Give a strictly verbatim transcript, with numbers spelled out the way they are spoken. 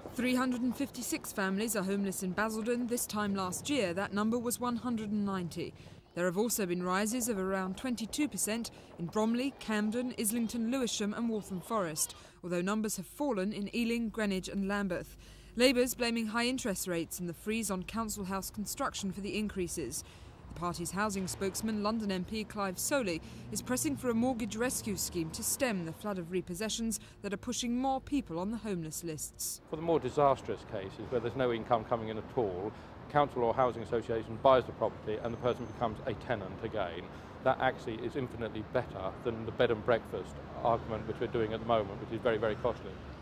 three hundred fifty-six families are homeless in Basildon. This time last year, that number was one hundred ninety. There have also been rises of around twenty-two percent in Bromley, Camden, Islington, Lewisham and Waltham Forest, although numbers have fallen in Ealing, Greenwich and Lambeth. Labour's blaming high interest rates and the freeze on council house construction for the increases. The party's housing spokesman, London M P Clive Soley, is pressing for a mortgage rescue scheme to stem the flood of repossessions that are pushing more people on the homeless lists. For the more disastrous cases where there's no income coming in at all, council or housing association buys the property and the person becomes a tenant again. That actually is infinitely better than the bed and breakfast argument which we're doing at the moment, which is very, very costly.